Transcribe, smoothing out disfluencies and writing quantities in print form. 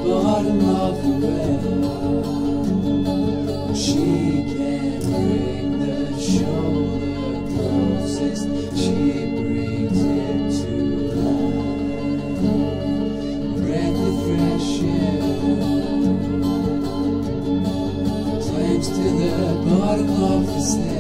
bottom of the well. She can't bring the shoulder closest, she brings it to life. Breath of fresh air climbs to the bottom of the stairs.